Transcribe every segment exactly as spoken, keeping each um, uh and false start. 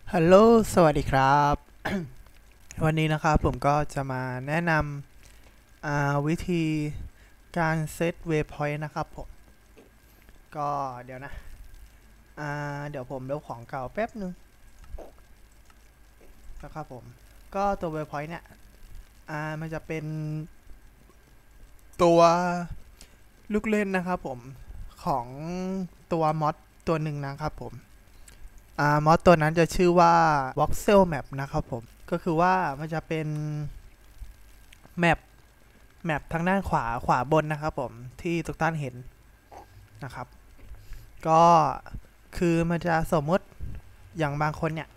ฮัลโหลสวัสดีครับ วันนี้นะครับผมก็จะมาแนะนำวิธีการเซตเวย์พอยต์นะครับผมก็เดี๋ยวนะเดี๋ยวผมลบของเก่าแป๊บนึงนะครับผมก็ตัวเวย์พอยต์เนี่ยมันจะเป็นตัวลูกเล่นนะครับผมของตัวมอดตัวหนึ่งนะครับผมมอดตัวนั้นจะชื่อว่า voxel map นะครับผมก็คือว่ามันจะเป็นแมปแมปทางด้านขวาขวาบนนะครับผมที่ทุกท่านเห็นนะครับก็คือมันจะสมมติอย่างบางคนเนี่ย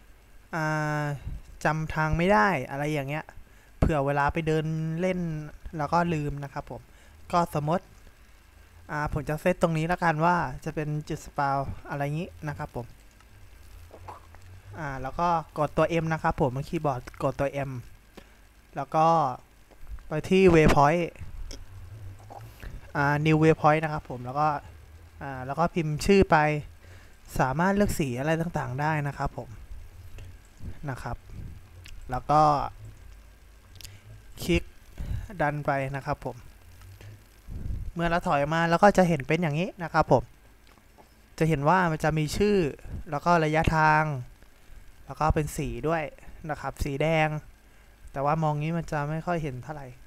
จำทางไม่ได้อะไรอย่างเงี้ยเผื่อเวลาไปเดินเล่นแล้วก็ลืมนะครับผมก็สมมติผมจะเซตตรงนี้แล้วกันว่าจะเป็นจุดสปาวอะไรงี้นะครับผมอ่าแล้วก็กดตัว M นะครับผมบนคีย์บอร์ดกดตัว M แล้วก็ไปที่ waypoint อ่า new waypoint นะครับผมแล้วก็อ่าแล้วก็พิมพ์ชื่อไปสามารถเลือกสีอะไรต่างๆได้นะครับผมนะครับแล้วก็คลิกดันไปนะครับผมเมื่อเราถอยมาแล้วก็จะเห็นเป็นอย่างนี้นะครับผมจะเห็นว่ามันจะมีชื่อแล้วก็ระยะทางแล้วก็เป็นสีด้วยนะครับสีแดงแต่ว่ามองนี้มันจะไม่ค่อยเห็นเท่าไหร่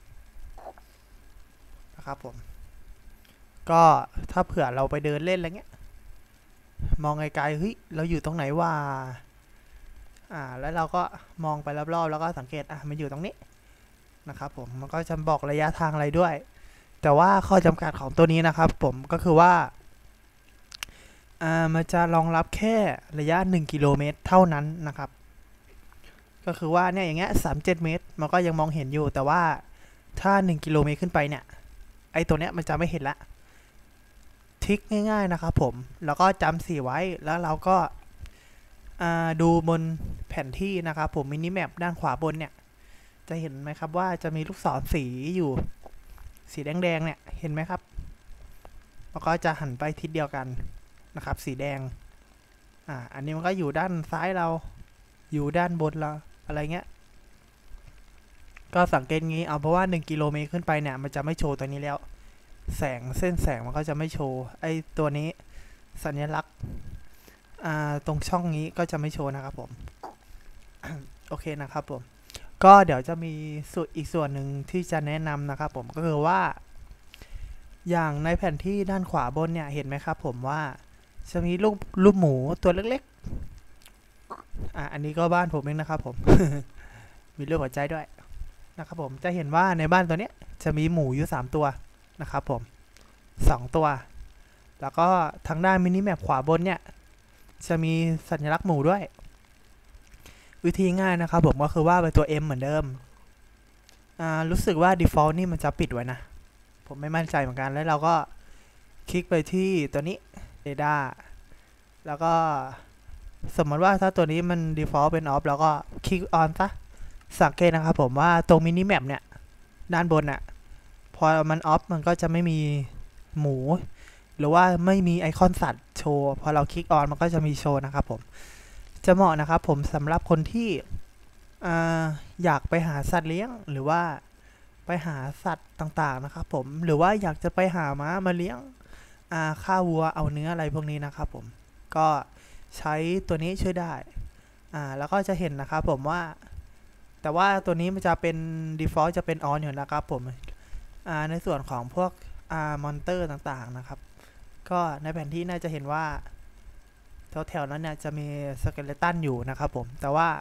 นะครับผมก็ถ้าเผื่อเราไปเดินเล่นอะไรเงี้ยมองไกลๆเฮ้ยเราอยู่ตรงไหนว่าอ่าแล้วเราก็มองไปรอบๆแล้วก็สังเกตอ่ะมันอยู่ตรงนี้นะครับผมมันก็จะบอกระยะทางอะไรด้วยแต่ว่าข้อจำกัดของตัวนี้นะครับผมก็คือว่าอ่ามันจะรองรับแค่ระยะหนึ่งกิโลเมตรเท่านั้นนะครับก็คือว่าเนี่ยอย่างเงี้ยสามสิบเจ็ดเมตรมันก็ยังมองเห็นอยู่แต่ว่าถ้าหนึ่งกิโลเมตรขึ้นไปเนี่ยไอตัวเนี้ยมันจะไม่เห็นละทิกง่ายๆนะครับผมแล้วก็จำสีไว้แล้วเราก็ดูบนแผนที่นะครับผมมินิแมปด้านขวาบนเนี่ยจะเห็นไหมครับว่าจะมีลูกศรสีอยู่สีแดงๆเนี่ยเห็นไหมครับแล้วก็จะหันไปทิศเดียวกันนะครับสีแดงอ่าอันนี้มันก็อยู่ด้านซ้ายเราอยู่ด้านบนเราอะไรเงี้ยก็สังเกตงี้เอาเพราะว่าหนึ่งกิโลเมตรขึ้นไปเนี่ยมันจะไม่โชว์ตัวนี้แล้วแสงเส้นแสงมันก็จะไม่โชว์ไอตัวนี้สัญลักษณ์ตรงช่องนี้ก็จะไม่โชว์นะครับผม โอเคนะครับผมก็เดี๋ยวจะมีส่วนอีกส่วนหนึ่งที่จะแนะนำนะครับผมก็คือว่าอย่างในแผนที่ด้านขวาบนเนี่ยเห็นไหมครับผมว่าจะมีรูปรูปหมูตัวเล็กๆอ่ะอันนี้ก็บ้านผมเองนะครับผม มีรูปหัวใจด้วยนะครับผมจะเห็นว่าในบ้านตัวเนี้ยจะมีหมูอยู่สามตัวนะครับผมสองตัวแล้วก็ทางด้านมินิแมปขวาบนเนี่ยจะมีสัญลักษณ์หมูด้วยวิธีง่ายนะครับผมก็คือว่าเป็นตัว M เหมือนเดิมรู้สึกว่า default นี่มันจะปิดไว้นะผมไม่มั่นใจเหมือนกันแล้วเราก็คลิกไปที่ตัวนี้ data แล้วก็สมมติว่าถ้าตัวนี้มัน default เป็น off แล้วก็คลิก on ซะสังเกตนะครับผมว่าตรงมินิแมปเนี่ยด้านบนน่ะพอมัน off มันก็จะไม่มีหมูหรือว่าไม่มีไอคอนสัตว์โชว์พอเราคลิก on มันก็จะมีโชว์นะครับผมจะเหมาะนะครับผมสำหรับคนที่อยากไปหาสัตว์เลี้ยงหรือว่าไปหาสัตว์ต่างๆนะครับผมหรือว่าอยากจะไปหาม้ามาเลี้ยงฆ่าวัวเอาเนื้ออะไรพวกนี้นะครับผมก็ใช้ตัวนี้ช่วยได้แล้วก็จะเห็นนะครับผมว่าแต่ว่าตัวนี้มันจะเป็น default จะเป็น on อยู่นะครับผมในส่วนของพวกมอนเตอร์ต่างๆนะครับก็ในแผนที่น่าจะเห็นว่าแถวๆนั้นเนี่ยจะมีสเกเลตันอยู่นะครับผมแต่ว่า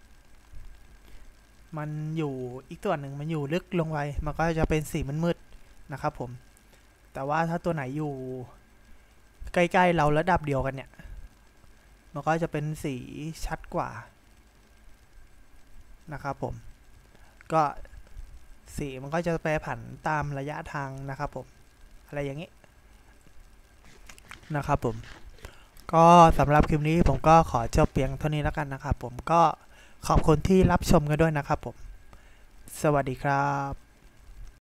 มันอยู่อีกตัวหนึ่งมันอยู่ลึกลงไปมันก็จะเป็นสีมืดๆนะครับผมแต่ว่าถ้าตัวไหนอยู่ใกล้ๆเราระดับเดียวกันเนี่ยมันก็จะเป็นสีชัดกว่านะครับผมก็สีมันก็จะแปรผันตามระยะทางนะครับผมอะไรอย่างนี้นะครับผมก็สำหรับคลิปนี้ผมก็ขอจบเพียงเท่านี้แล้วกันนะครับผมก็ขอบคุณที่รับชมกันด้วยนะครับผมสวัสดีครับ